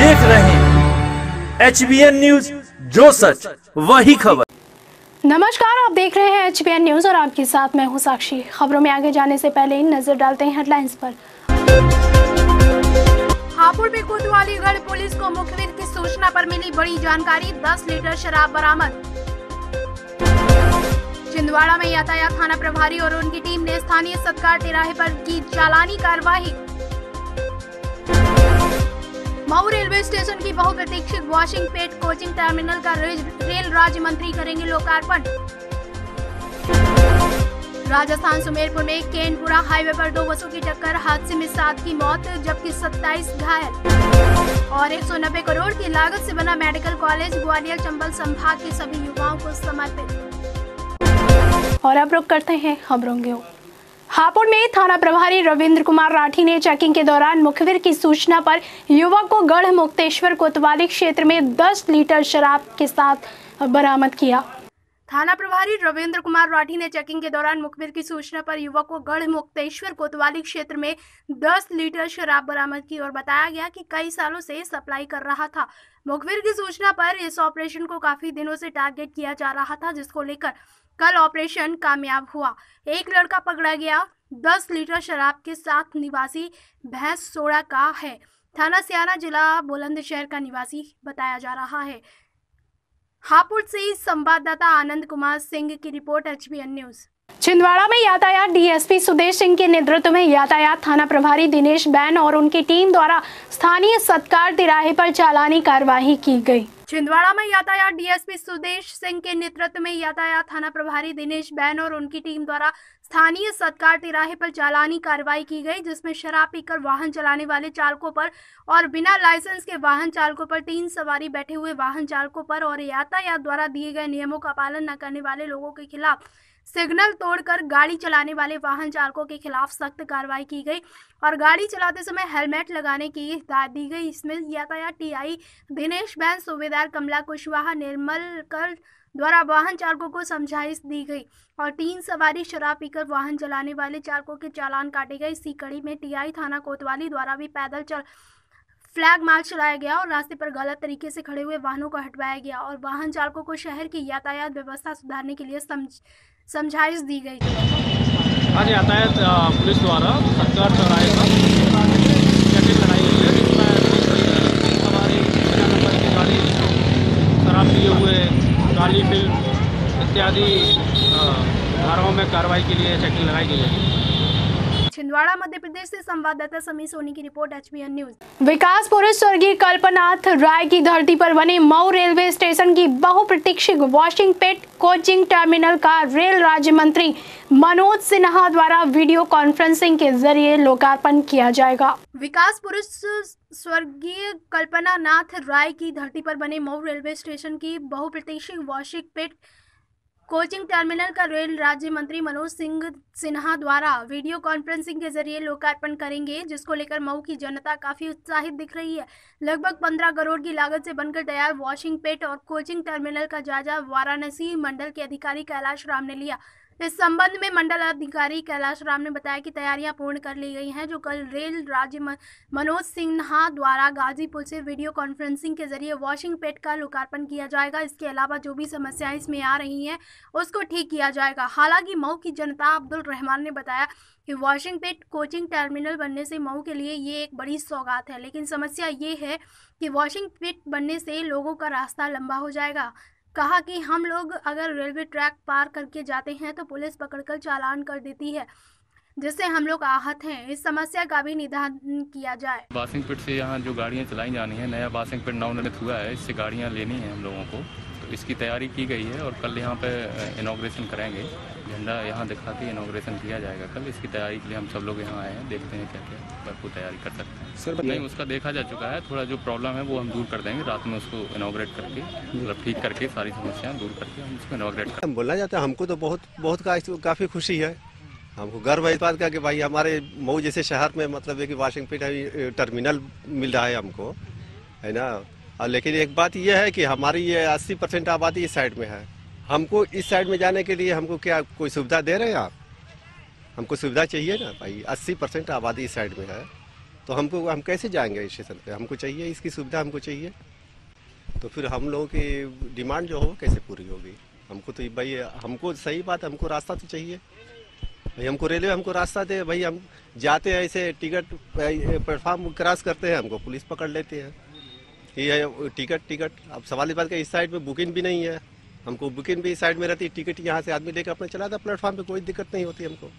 देख रहे हैं HBN न्यूज, जो सच वही खबर। नमस्कार, आप देख रहे हैं HBN न्यूज और आपके साथ मैं हूं साक्षी। खबरों में आगे जाने से पहले नजर डालते हैं हेडलाइंस पर। हापुड़ में कोतवालीगढ़ पुलिस को मुखबिर की सूचना पर मिली बड़ी जानकारी, 10 लीटर शराब बरामद। छिंदवाड़ा में यातायात थाना प्रभारी और उनकी टीम ने स्थानीय सत्कार तिराहे पर की चालानी कार्रवाई। मऊ रेलवे स्टेशन की बहुप्रतीक्षित वॉशिंग पेट कोचिंग टर्मिनल का रेल राज्य मंत्री करेंगे लोकार्पण। राजस्थान सुमेरपुर में केनपुरा हाईवे पर 2 बसों की टक्कर, हादसे में 7 की मौत जबकि 27 घायल। और 190 करोड़ की लागत से बना मेडिकल कॉलेज ग्वालियर चंबल संभाग के सभी युवाओं को समर्पित। और अब रुक करते हैं खबरों की ओर। हापुड़ में थाना प्रभारी रविंद्र कुमार राठी ने चेकिंग के दौरान मुखबिर की सूचना पर युवक को गढ़ मुक्तेश्वर कोतवाली क्षेत्र में 10 लीटर शराब के साथ बरामद किया। थाना प्रभारी रविंद्र कुमार राठी ने चेकिंग के दौरान मुखबिर की सूचना पर युवक को गढ़ मुक्तेश्वर कोतवाली क्षेत्र में 10 लीटर शराब बरामद की और बताया गया कि कई सालों से सप्लाई कर रहा था। मुखबिर की सूचना पर इस ऑपरेशन को काफी दिनों से टारगेट किया जा रहा था, जिसको लेकर कल ऑपरेशन कामयाब हुआ। एक लड़का पकड़ा गया, 10 लीटर शराब के साथ, निवासी भैंस सोड़ा का है। थाना सियाना जिला बुलंदशहर का निवासी बताया जा रहा है। हापुड़ से संवाददाता आनंद कुमार सिंह की रिपोर्ट, HBN न्यूज। छिंदवाड़ा में यातायात डीएसपी सुदेश सिंह के नेतृत्व में यातायात थाना प्रभारी दिनेश बैन और उनकी टीम द्वारा स्थानीय सत्कार तिराहे पर चालानी कार्रवाई की गई। छिंदवाड़ा में यातायात डीएसपी सुदेश सिंह के नेतृत्व में यातायात थाना प्रभारी दिनेश बैन और उनकी टीम द्वारा स्थानीय सत्कार तिराहे पर चालानी कार्रवाई की गई, जिसमें शराब पीकर वाहन चलाने वाले चालकों पर और बिना लाइसेंस के वाहन चालकों पर, 3 सवारी बैठे हुए वाहन चालकों पर और यातायात द्वारा दिए गए नियमों का पालन न करने वाले लोगों के खिलाफ, सिग्नल तोड़कर गाड़ी चलाने वाले वाहन चालकों के खिलाफ सख्त कार्रवाई की गई और गाड़ी चलाते समय हेलमेट लगाने की हिदायत दी गई। इसमें यातायात टीआई दिनेश बैन, सूबेदार कमला कुशवाहा, निर्मल कर द्वारा वाहन चालकों को समझाइश दी गई और 3 सवारी शराब पीकर वाहन चलाने वाले चालकों के चालान काटे गए। इसी कड़ी में टीआई थाना कोतवाली द्वारा भी पैदल चल फ्लैग मार्च चलाया गया और रास्ते पर गलत तरीके से खड़े हुए वाहनों को हटवाया गया और वाहन चालकों को शहर की यातायात व्यवस्था सुधारने के लिए समझाइश दी गई। आज यातायात पुलिस द्वारा सत्कार चौराहे पर चेकिंग लगाई गई है, जिसमें हमारी गाड़ी शराब पिए हुए, काली फिल्म इत्यादि धाराओं में कार्रवाई के लिए चेकिंग लगाई गई है। छिंदवाड़ा मध्य प्रदेश से संवाददाता समीर सोनी की रिपोर्ट, HBN न्यूज। विकास पुरुष स्वर्गीय कल्पनाथ राय की धरती पर बने मऊ रेलवे स्टेशन की बहुप्रतीक्षित वॉशिंग पेट कोचिंग टर्मिनल का रेल राज्य मंत्री मनोज सिन्हा द्वारा वीडियो कॉन्फ्रेंसिंग के जरिए लोकार्पण किया जाएगा। विकास पुरुष स्वर्गीय कल्पनाथ राय की धरती पर बने मऊ रेलवे स्टेशन की बहुप्रतीक्षित वॉशिंग पेट कोचिंग टर्मिनल का रेल राज्य मंत्री मनोज सिन्हा द्वारा वीडियो कॉन्फ्रेंसिंग के जरिए लोकार्पण करेंगे, जिसको लेकर मऊ की जनता काफी उत्साहित दिख रही है। लगभग 15 करोड़ की लागत से बनकर तैयार वॉशिंग पेट और कोचिंग टर्मिनल का जायजा वाराणसी मंडल के अधिकारी कैलाश राम ने लिया। इस संबंध में मंडल अधिकारी कैलाश राम ने बताया कि तैयारियां पूर्ण कर ली गई हैं, जो कल रेल राज्य मनोज सिन्हा द्वारा गाजीपुर से वीडियो कॉन्फ्रेंसिंग के जरिए वॉशिंग पेट का लोकार्पण किया जाएगा। इसके अलावा जो भी समस्याएं इसमें आ रही हैं उसको ठीक किया जाएगा। हालांकि मऊ की जनता अब्दुल रहमान ने बताया कि वॉशिंग पेट कोचिंग टर्मिनल बनने से मऊ के लिए ये एक बड़ी सौगात है, लेकिन समस्या ये है कि वॉशिंग पेट बनने से लोगों का रास्ता लंबा हो जाएगा। कहा कि हम लोग अगर रेलवे ट्रैक पार करके जाते हैं तो पुलिस पकड़कर चालान कर देती है, जिससे हम लोग आहत हैं। इस समस्या का भी निदान किया जाए। वॉशिंग पिट से यहाँ जो गाड़ियाँ चलाई जानी है, नया वॉशिंग पिट नवनिर्मित हुआ है, इससे गाड़ियाँ लेनी है हम लोगों को, तो इसकी तैयारी की गई है और कल यहाँ पे इनॉग्रेशन करेंगे। झंडा यहाँ दिखा के इनॉग्रेशन किया जाएगा कल। इसकी तैयारी के लिए हम सब लोग यहाँ आए हैं, देखते हैं क्या क्या भरपूर तैयारी कर सकते हैं। सर नहीं, उसका देखा जा चुका है, थोड़ा जो प्रॉब्लम है वो हम दूर कर देंगे। रात में उसको इनॉग्रेट करके, मतलब ठीक करके सारी समस्याएं दूर करके हम उसको इनॉग्रेट करेंगे। बोलना चाहते हैं, हमको तो बहुत काफ़ी खुशी है। हमको गर्व है इस बात का कि भाई हमारे मऊ जैसे शहर में मतलब एक वॉशिंग पेट टर्मिनल मिल रहा है हमको, है ना। और लेकिन एक बात यह है कि हमारी ये 80% आबादी इस साइड में है। हमको इस साइड में जाने के लिए हमको क्या कोई सुविधा दे रहे हैं आप? हमको सुविधा चाहिए ना भाई। 80% आबादी इस साइड में है, तो हम कैसे जाएंगे स्टेशन पे? हमको चाहिए, इसकी सुविधा हमको चाहिए। तो फिर हम लोगों की डिमांड जो हो कैसे पूरी होगी? हमको तो भाई, हमको सही बात, हमको रास्ता तो चाहिए भाई। हमको रेलवे हमको रास्ता दे भाई। हम जाते हैं ऐसे टिकट प्लेटफार्म क्रॉस करते हैं, हमको पुलिस पकड़ लेती है। ये है टिकट। अब सवाल इस बात का, इस साइड में बुकिंग भी नहीं है, हमको बुकिंग भी इस साइड में रहती है। टिकट यहाँ से आदमी लेकर अपने चला था प्लेटफार्म पे, कोई दिक्कत नहीं होती हमको।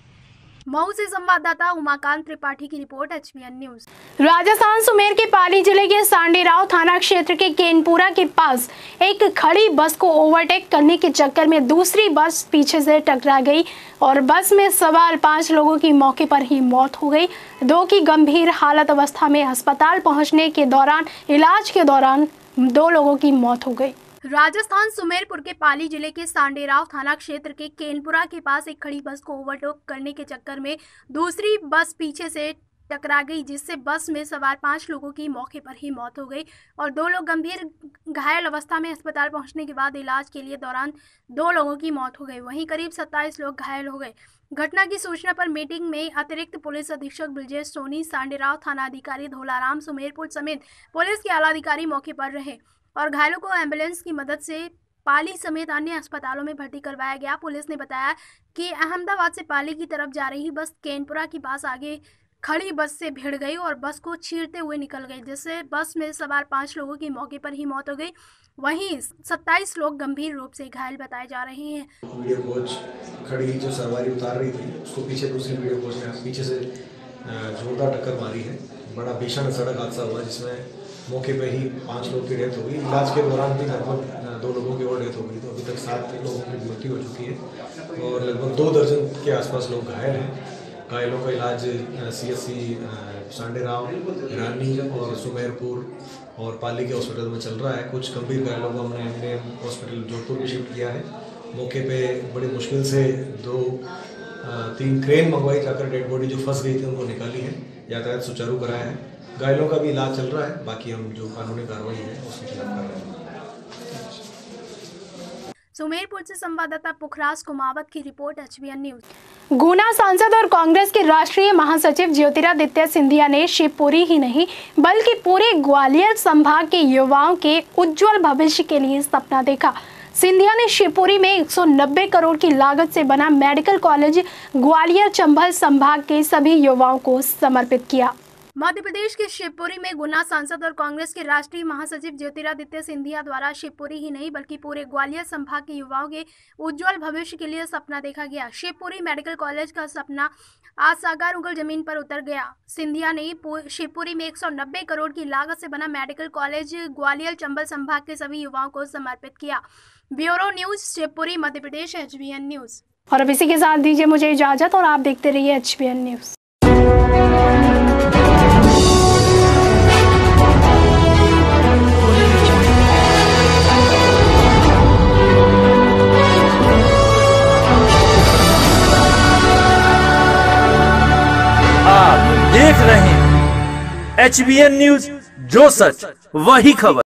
मऊ से संवाददाता उमाकांत त्रिपाठी की report, HBN news. Rajasthan Sumer के पाली जिले के सांडेराव थाना क्षेत्र के केनपुरा के पास एक खड़ी बस को ओवरटेक करने के चक्कर में दूसरी बस पीछे से टकरा गई और बस में सवार 5 लोगों की मौके पर ही मौत हो गई। 2 की गंभीर हालत अवस्था में अस्पताल पहुंचने के दौरान इलाज के दौरान 2 लोगों की मौत हो गई। राजस्थान सुमेरपुर के पाली जिले के सांडेराव थाना क्षेत्र के केनपुरा के पास एक खड़ी बस को ओवरटेक करने के चक्कर में दूसरी बस पीछे से टकरा गई, जिससे बस में सवार 5 लोगों की मौके पर ही मौत हो गई और 2 लोग गंभीर घायल अवस्था में अस्पताल पहुंचने के बाद इलाज के लिए दौरान 2 लोगों की मौत हो गई। वहीं करीब 27 लोग घायल हो गए। घटना की सूचना पर मीटिंग में अतिरिक्त पुलिस अधीक्षक ब्रजेश सोनी, सांडेराव थाना अधिकारी धोलाराम सुमेरपुर समेत पुलिस के आला अधिकारी मौके पर रहे और घायलों को एम्बुलेंस की मदद से पाली समेत अन्य अस्पतालों में भर्ती करवाया गया। पुलिस ने बताया कि अहमदाबाद से पाली की तरफ जा रही बस केनपुरा के पास आगे खड़ी बस से भिड़ गई और बस को चीरते हुए निकल गई, जिससे बस में सवार 5 लोगों की मौके पर ही मौत हो गई। वहीं 27 लोग गंभीर रूप से घायल बताए जा रहे हैं। वीडियो कोच खड़ी जो सवारी उतार रही थी, उसको पीछे दूसरी वीडियो कोच ने पीछे से जोरदार टक्कर मारी है। बड़ा भीषण सड़क हादसा हुआ जिसमें मौके पे ही 5 लोग की डेथ हो गई। इलाज के दौरान भी लगभग 2 लोगों की और डेथ हो गई, तो अभी तक 7 लोगों की मृत्यु हो चुकी है और लगभग 2 दर्जन के आसपास लोग घायल हैं। घायलों का इलाज CSC सांडेराव, रानी और सुमेरपुर और पाली के हॉस्पिटल में चल रहा है। कुछ गंभीर घायलों को हमने अपने हॉस्पिटल जोधपुर में शिफ्ट किया है। मौके पे बड़ी मुश्किल से 2-3 क्रेन मंगवाई जाकर डेड बॉडी जो फंस गई थी उनको निकाली है, यातायात सुचारू कराया है। घायलों का भी इलाज चल रहा है, बाकी हम जो कानूनी कार्रवाई है उसके खिलाफ कर रहे हैं। सुमेरपुर से संवाददाता पुखराज कुमावत की रिपोर्ट, HBN न्यूज। गुना सांसद और कांग्रेस के राष्ट्रीय महासचिव ज्योतिरादित्य सिंधिया ने शिवपुरी ही नहीं बल्कि पूरे ग्वालियर संभाग के युवाओं के उज्जवल भविष्य के लिए सपना देखा। सिंधिया ने शिवपुरी में 190 करोड़ की लागत से बना मेडिकल कॉलेज ग्वालियर चंबल संभाग के सभी युवाओं को समर्पित किया। मध्य प्रदेश के शिवपुरी में गुना सांसद और कांग्रेस के राष्ट्रीय महासचिव ज्योतिरादित्य सिंधिया द्वारा शिवपुरी ही नहीं बल्कि पूरे ग्वालियर संभाग के युवाओं के उज्जवल भविष्य के लिए सपना देखा गया। शिवपुरी मेडिकल कॉलेज का सपना आज साकार उगल जमीन पर उतर गया। सिंधिया ने शिवपुरी में 190 करोड़ की लागत से बना मेडिकल कॉलेज ग्वालियर चंबल संभाग के सभी युवाओं को समर्पित किया। Bureau news, Shivpuri, Madhya Pradesh, HBN news. और अब इसी के साथ दीजिए मुझे इजाजत और आप देखते रहिए HBN न्यूज। आप देख रहे हैं HBN न्यूज, जो सच वही खबर।